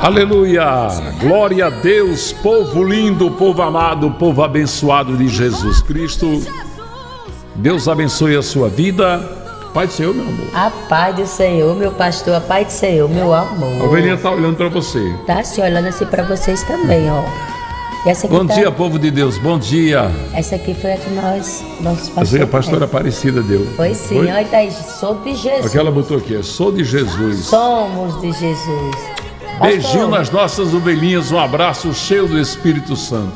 Aleluia! Glória a Deus, povo lindo, povo amado, povo abençoado de Jesus Cristo. Deus abençoe a sua vida. Paz do Senhor, meu amor. A paz do Senhor, meu pastor, a paz do Senhor, meu amor. A ovelhinha está olhando para você. Tá se olhando assim para vocês também, ó. E essa aqui bom dia, povo de Deus, bom dia. Essa aqui foi a que nossos pastores. Essa é a pastora Aparecida deu. Foi sim, olha, tá aí, sou de Jesus. Aquela botou aqui, sou de Jesus. Somos de Jesus. Beijinho nas nossas ovelhinhas, um abraço cheio do Espírito Santo.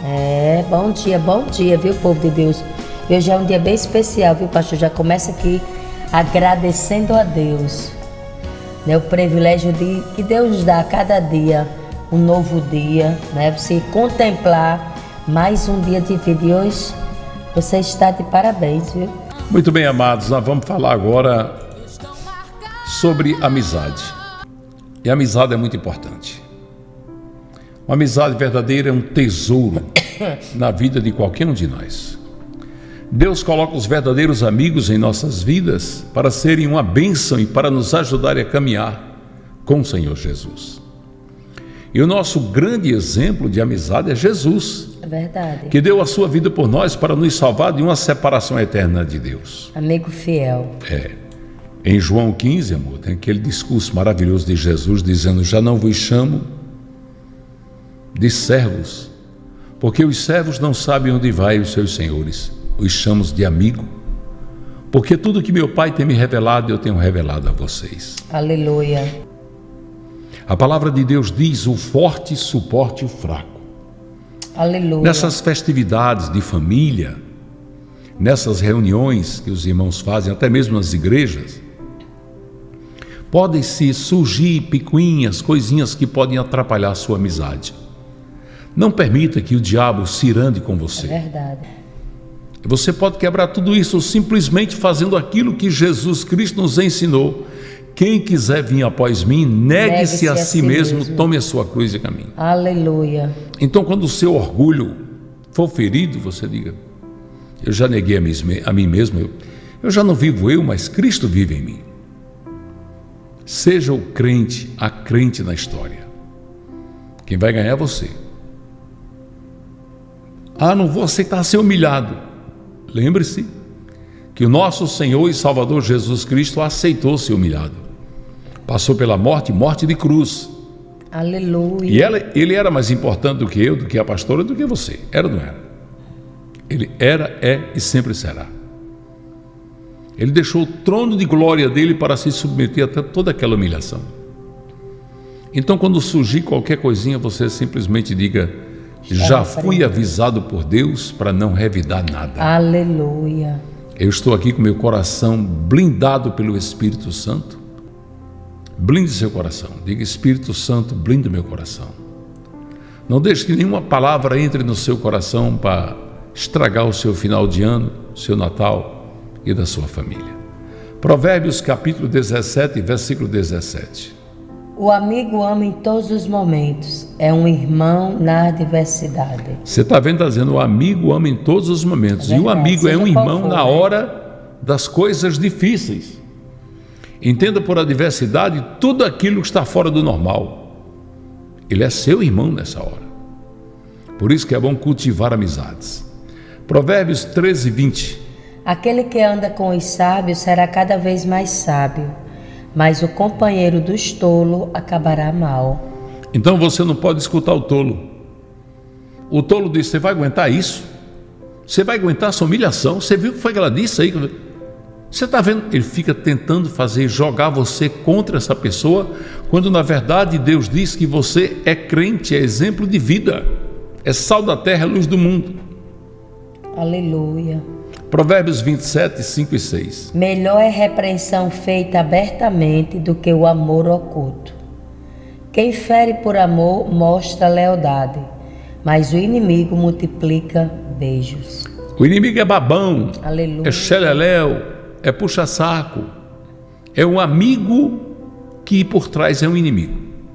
Bom dia, viu, povo de Deus? Hoje é um dia bem especial, viu, pastor? Já começa aqui agradecendo a Deus, né? O privilégio que Deus nos dá a cada dia, um novo dia, né? Você contemplar mais um dia de vida. E hoje você está de parabéns, viu? Muito bem, amados, nós vamos falar agora sobre amizade. E a amizade é muito importante. Uma amizade verdadeira é um tesouro na vida de qualquer um de nós. Deus coloca os verdadeiros amigos em nossas vidas para serem uma bênção e para nos ajudarem a caminhar com o Senhor Jesus. E o nosso grande exemplo de amizade é Jesus. É verdade. Que deu a sua vida por nós para nos salvar de uma separação eterna de Deus. Amigo fiel. Em João 15, amor, tem aquele discurso maravilhoso de Jesus dizendo: já não vos chamo de servos, porque os servos não sabem onde vai os seus senhores. Os chamo de amigo, porque tudo que meu Pai tem me revelado, eu tenho revelado a vocês. Aleluia. A palavra de Deus diz: o forte suporte o fraco. Aleluia. Nessas festividades de família, nessas reuniões que os irmãos fazem, até mesmo nas igrejas, podem-se surgir picuinhas, coisinhas que podem atrapalhar a sua amizade. Não permita que o diabo se irande com você. É verdade. Você pode quebrar tudo isso simplesmente fazendo aquilo que Jesus Cristo nos ensinou. Quem quiser vir após mim, negue-se a si mesmo, tome a sua cruz e caminhe. Aleluia. Então, quando o seu orgulho for ferido, você diga: eu já neguei a mim mesmo, eu já não vivo eu, mas Cristo vive em mim. Seja o crente, a crente na história. Quem vai ganhar é você. Não vou aceitar ser humilhado. Lembre-se que o nosso Senhor e Salvador Jesus Cristo aceitou ser humilhado. Passou pela morte de cruz. Aleluia. E ele era mais importante do que eu, do que a pastora, do que você. Era ou não era? Ele era, é e sempre será. Ele deixou o trono de glória dele para se submeter até toda aquela humilhação. Então, quando surgir qualquer coisinha, você simplesmente diga: já fui avisado por Deus para não revidar nada. Aleluia. Eu estou aqui com meu coração blindado pelo Espírito Santo. Blinde seu coração. Diga: Espírito Santo, blinde meu coração. Não deixe que nenhuma palavra entre no seu coração para estragar o seu final de ano, seu Natal e da sua família. Provérbios capítulo 17, versículo 17. O amigo ama em todos os momentos, é um irmão na adversidade. Você está vendo, está dizendo: o amigo ama em todos os momentos. E o amigo é um irmão na hora das coisas difíceis. Entenda por adversidade tudo aquilo que está fora do normal. Ele é seu irmão nessa hora. Por isso que é bom cultivar amizades. Provérbios 13, 20. Aquele que anda com os sábios será cada vez mais sábio, mas o companheiro dos tolos acabará mal. Então você não pode escutar o tolo. O tolo diz: você vai aguentar isso? Você vai aguentar essa humilhação? Você viu o que foi que ela disse aí? Você está vendo? Ele fica tentando jogar você contra essa pessoa, quando na verdade Deus diz que você é crente, é exemplo de vida, é sal da terra, é luz do mundo. Aleluia. Provérbios 27, 5 e 6. Melhor é repreensão feita abertamente do que o amor oculto. Quem fere por amor mostra lealdade, mas o inimigo multiplica beijos. O inimigo é babão. Aleluia. É xeleléu, é puxa-saco, é um amigo que por trás é um inimigo.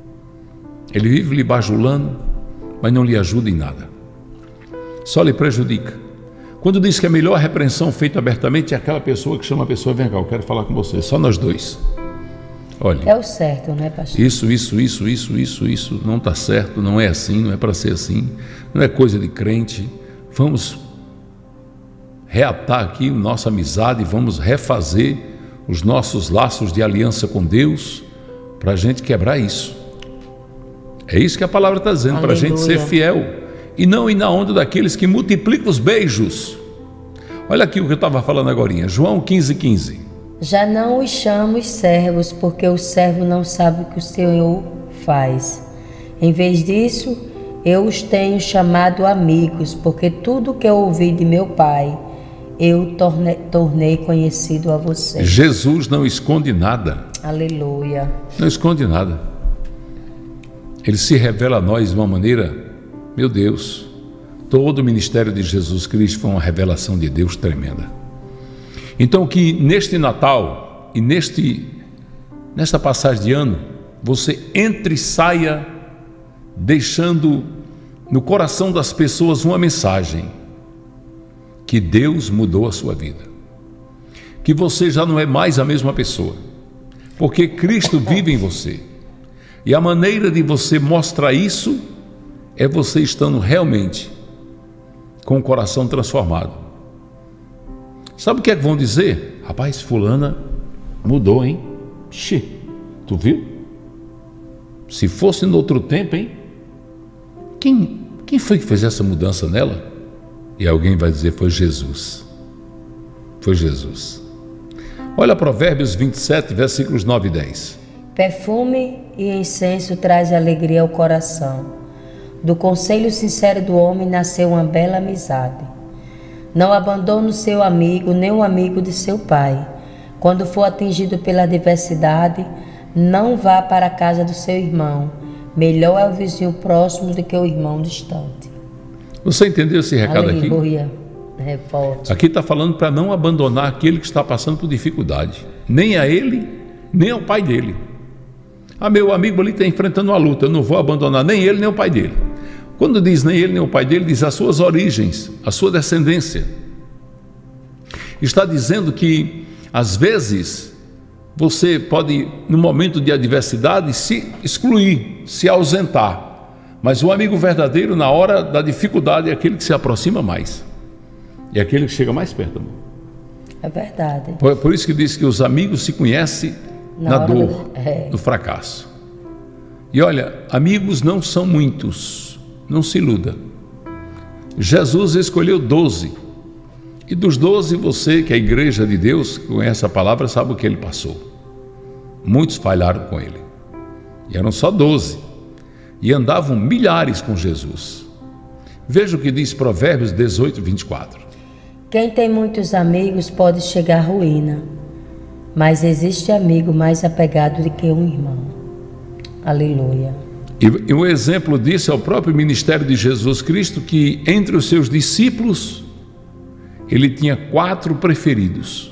Ele vive lhe bajulando, mas não lhe ajuda em nada, só lhe prejudica. Quando diz que a melhor repreensão feita abertamente é aquela pessoa que chama a pessoa: vem cá, eu quero falar com você, só nós dois. Olha, é o certo, né, pastor? isso não está certo, não é assim, não é para ser assim, não é coisa de crente. Vamos reatar aqui nossa amizade, vamos refazer os nossos laços de aliança com Deus, para a gente quebrar isso. É isso que a palavra está dizendo, para a gente ser fiel e não ir na onda daqueles que multiplicam os beijos. Olha aqui o que eu estava falando agora, João 15:15. Já não os chamo servos, porque o servo não sabe o que o Senhor faz. Em vez disso, eu os tenho chamado amigos, porque tudo que eu ouvi de meu Pai, eu tornei conhecido a vocês. Jesus não esconde nada. Aleluia. Não esconde nada. Ele se revela a nós de uma maneira, meu Deus, todo o ministério de Jesus Cristo foi uma revelação de Deus tremenda. Então que neste Natal e nesta passagem de ano, você entre e saia deixando no coração das pessoas uma mensagem, que Deus mudou a sua vida, que você já não é mais a mesma pessoa, porque Cristo vive em você, e a maneira de você mostrar isso é você estando realmente com o coração transformado. Sabe o que é que vão dizer? Rapaz, fulana mudou, hein? Xê, tu viu? Se fosse no outro tempo, hein? Quem foi que fez essa mudança nela? E alguém vai dizer, foi Jesus. Foi Jesus. Olha Provérbios 27, versículos 9 e 10. Perfume e incenso traz alegria ao coração. Do conselho sincero do homem nasceu uma bela amizade. Não abandone o seu amigo, nem o amigo de seu pai. Quando for atingido pela adversidade, não vá para a casa do seu irmão. Melhor é o vizinho próximo do que o irmão distante. Você entendeu esse recado aqui? Aleluia. Reporte. Aqui está falando para não abandonar aquele que está passando por dificuldade. Nem a ele, nem ao pai dele. Meu amigo ali está enfrentando uma luta, eu não vou abandonar nem ele, nem o pai dele. Quando diz nem ele, nem o pai dele, diz as suas origens, a sua descendência. Está dizendo que, às vezes, você pode, no momento de adversidade, se excluir, se ausentar. Mas o amigo verdadeiro, na hora da dificuldade, é aquele que se aproxima mais. É aquele que chega mais perto, amor. É verdade. Por isso que diz que os amigos se conhecem na dor, no fracasso. E olha, amigos não são muitos, não se iluda. Jesus escolheu 12. E dos 12, você, que é a igreja de Deus, que conhece a palavra, sabe o que ele passou. Muitos falharam com ele. E eram só 12. E andavam milhares com Jesus. Veja o que diz Provérbios 18, 24. Quem tem muitos amigos pode chegar à ruína, mas existe amigo mais apegado do que um irmão. Aleluia. E um exemplo disso é o próprio ministério de Jesus Cristo, que entre os seus discípulos, ele tinha 4 preferidos.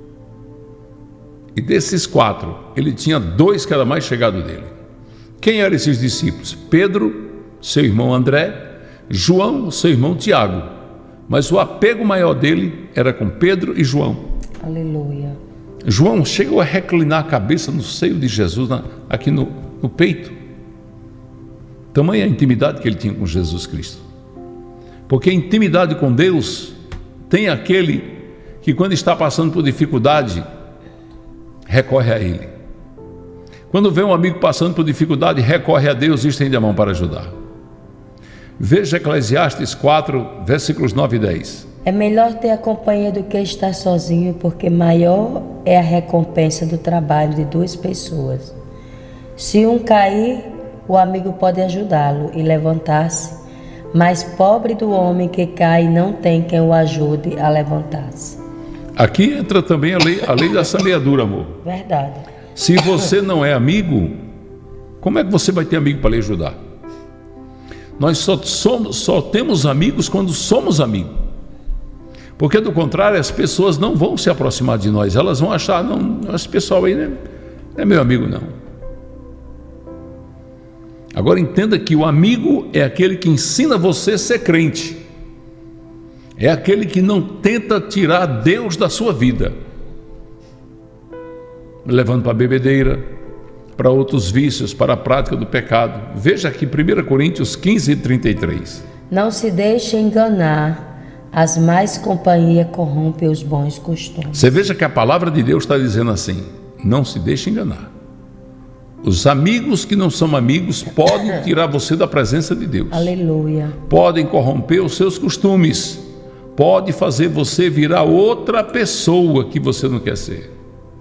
E desses 4, ele tinha 2 que era mais chegado dele. Quem eram esses discípulos? Pedro, seu irmão André, João, seu irmão Tiago. Mas o apego maior dele era com Pedro e João. Aleluia. João chegou a reclinar a cabeça no seio de Jesus, aqui no peito. Tamanha a intimidade que ele tinha com Jesus Cristo. Porque a intimidade com Deus tem aquele que, quando está passando por dificuldade, recorre a Ele. Quando vê um amigo passando por dificuldade, recorre a Deus e estende a mão para ajudar. Veja Eclesiastes 4, versículos 9 e 10. É melhor ter a companhia do que estar sozinho, porque maior é a recompensa do trabalho de 2 pessoas. Se um cair, o amigo pode ajudá-lo e levantar-se, mas pobre do homem que cai e não tem quem o ajude a levantar-se. Aqui entra também a lei da semeadura, amor. Verdade. Se você não é amigo, como é que você vai ter amigo para lhe ajudar? Nós só temos amigos quando somos amigos. Porque do contrário, as pessoas não vão se aproximar de nós. Elas vão achar, não, esse pessoal aí não é meu amigo, não. Agora entenda que o amigo é aquele que ensina você a ser crente. É aquele que não tenta tirar Deus da sua vida, levando para a bebedeira, para outros vícios, para a prática do pecado. Veja aqui 1 Coríntios 15:33. Não se deixe enganar, as más companhias corrompem os bons costumes. Você veja que a palavra de Deus está dizendo assim: não se deixe enganar. Os amigos que não são amigos podem tirar você da presença de Deus. Aleluia. Podem corromper os seus costumes. Pode fazer você virar outra pessoa que você não quer ser.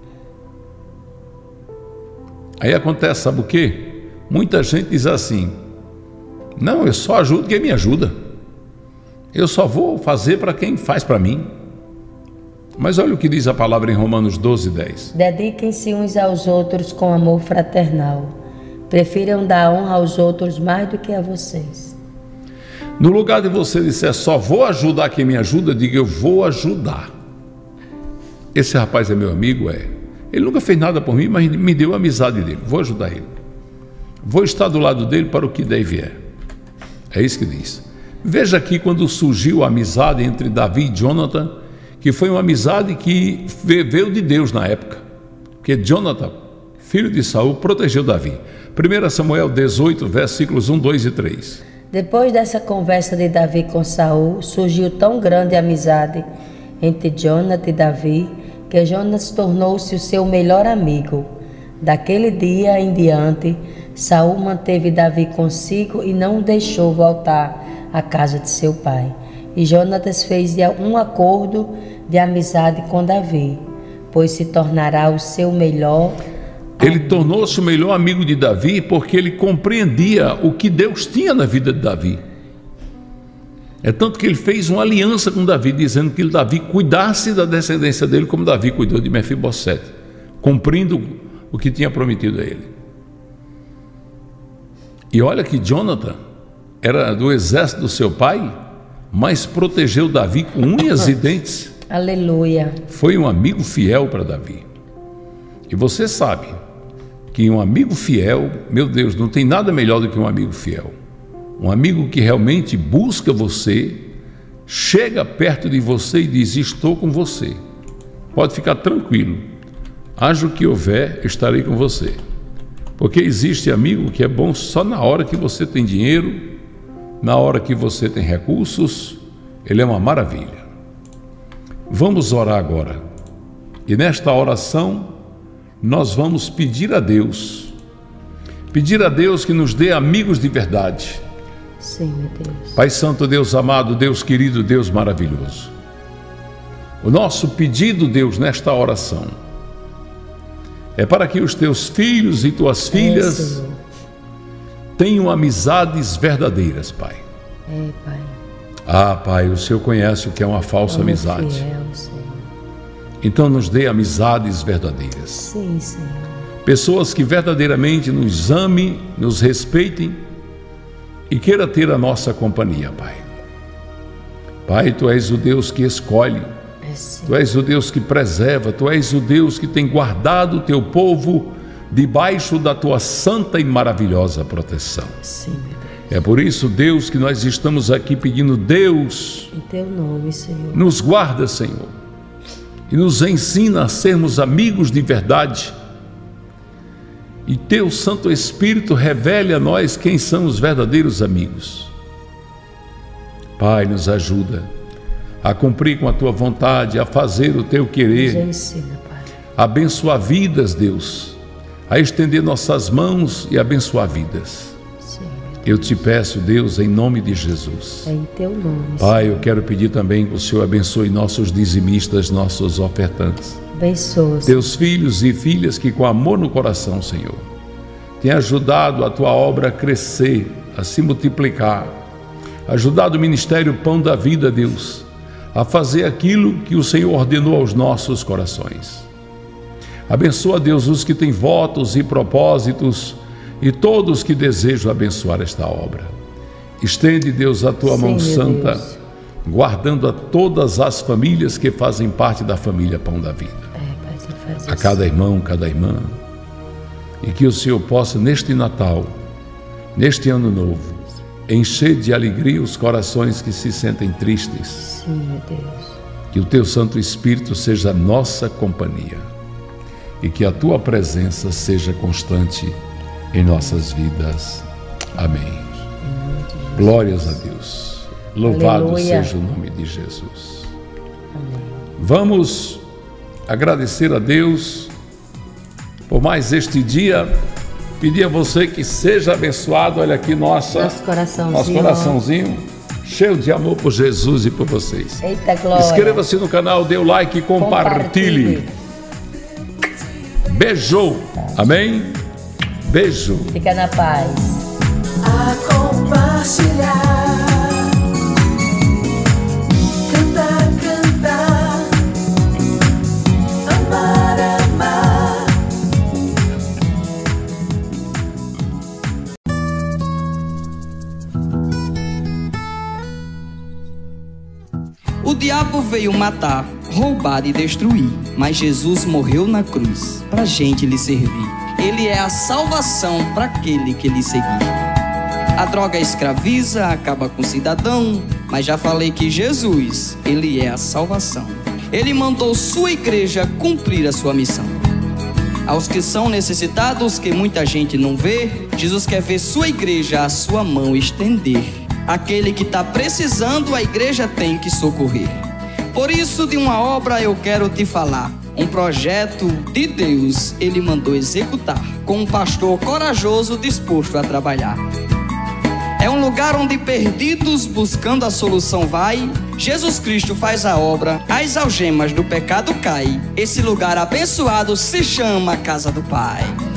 Aí acontece, sabe o quê? Muita gente diz assim: não, eu só ajudo quem me ajuda. Eu só vou fazer para quem faz para mim. Mas olha o que diz a palavra em Romanos 12:10. Dediquem-se uns aos outros com amor fraternal. Prefiram dar honra aos outros mais do que a vocês. No lugar de você disser só vou ajudar quem me ajuda, diga eu vou ajudar. Esse rapaz é meu amigo, é. Ele nunca fez nada por mim, mas me deu a amizade dele. Vou ajudar ele. Vou estar do lado dele para o que der e vier. É isso que diz. Veja aqui quando surgiu a amizade entre Davi e Jonathan, que foi uma amizade que veio de Deus na época. Porque Jonathan, filho de Saul, protegeu Davi. 1 Samuel 18, versículos 1, 2 e 3. Depois dessa conversa de Davi com Saul, surgiu tão grande amizade entre Jonathan e Davi, que Jonas tornou-se o seu melhor amigo. Daquele dia em diante, Saul manteve Davi consigo e não o deixou voltar à casa de seu pai. E Jonatas fez um acordo de amizade com Davi, pois se tornará o seu melhor amigo. Ele tornou-se o melhor amigo de Davi porque ele compreendia o que Deus tinha na vida de Davi. É tanto que ele fez uma aliança com Davi, dizendo que Davi cuidasse da descendência dele como Davi cuidou de Mefibosete, cumprindo o que tinha prometido a ele. E olha que Jonathan era do exército do seu pai, mas protegeu Davi com unhas e dentes. Aleluia. Foi um amigo fiel para Davi. E você sabe que um amigo fiel, meu Deus, não tem nada melhor do que um amigo fiel. Um amigo que realmente busca você, chega perto de você e diz: estou com você. Pode ficar tranquilo. Haja o que houver, estarei com você. Porque existe amigo que é bom só na hora que você tem dinheiro, na hora que você tem recursos. Ele é uma maravilha. Vamos orar agora. E nesta oração, nós vamos pedir a Deus que nos dê amigos de verdade. Sim, meu Deus. Pai Santo, Deus amado, Deus querido, Deus maravilhoso. O nosso pedido, Deus, nesta oração é para que os teus filhos e tuas filhas tenham amizades verdadeiras, Pai. Pai. Ah, Pai, o Senhor conhece o que é uma falsa amizade. Fiel, Senhor. Então nos dê amizades verdadeiras. Sim, Senhor. Pessoas que verdadeiramente nos amem, nos respeitem e queira ter a nossa companhia, Pai. Pai, Tu és o Deus que escolhe, Tu és o Deus que preserva, Tu és o Deus que tem guardado o Teu povo debaixo da Tua santa e maravilhosa proteção. Sim, meu Deus. É por isso, Deus, que nós estamos aqui pedindo: Deus, em Teu nome, Senhor, nos guarda, Senhor, e nos ensina a sermos amigos de verdade. E Teu Santo Espírito revele a nós quem são os verdadeiros amigos. Pai, nos ajuda a cumprir com a Tua vontade, a fazer o Teu querer. nos ensina, Pai. Abençoar vidas, Deus, a estender nossas mãos e abençoar vidas. Sim. Eu te peço, Deus, em nome de Jesus. É em Teu nome, Pai, Senhor. eu quero pedir também que o Senhor abençoe nossos dizimistas, nossos ofertantes. Abençoa, Senhor. Teus filhos e filhas que com amor no coração, Senhor, têm ajudado a Tua obra a crescer, a se multiplicar, ajudado o Ministério Pão da Vida, Deus, a fazer aquilo que o Senhor ordenou aos nossos corações. Abençoa, Deus, os que têm votos e propósitos e todos que desejam abençoar esta obra. Estende, Deus, a Tua mão santa, Deus, guardando a todas as famílias que fazem parte da família Pão da Vida. Pai, você faz A isso. cada irmão, cada irmã. E que o Senhor possa, neste Natal, neste Ano Novo, encher de alegria os corações que se sentem tristes. Sim, meu Deus. Que o Teu Santo Espírito seja a nossa companhia. e que a tua presença seja constante em nossas vidas. Amém. Glórias a Deus. Louvado Aleluia. seja o nome de Jesus. Amém. Vamos agradecer a Deus por mais este dia. Pedir a você que seja abençoado. Olha aqui nosso coraçãozinho cheio de amor por Jesus e por vocês. Eita glória. Inscreva-se no canal, dê o like e compartilhe. Beijo. Amém? Beijo. Fica na paz. A compartilhar, cantar, amar. O diabo veio matar, roubar e destruir, mas Jesus morreu na cruz pra gente lhe servir. Ele é a salvação para aquele que lhe seguir. A droga escraviza, acaba com o cidadão, mas já falei que Jesus, ele é a salvação. Ele mandou sua igreja cumprir a sua missão. Aos que são necessitados, que muita gente não vê, Jesus quer ver sua igreja a sua mão estender. Aquele que está precisando, a igreja tem que socorrer. Por isso, de uma obra eu quero te falar. Um projeto de Deus ele mandou executar, com um pastor corajoso disposto a trabalhar. É um lugar onde perdidos buscando a solução vai. Jesus Cristo faz a obra, as algemas do pecado caem. Esse lugar abençoado se chama Casa do Pai.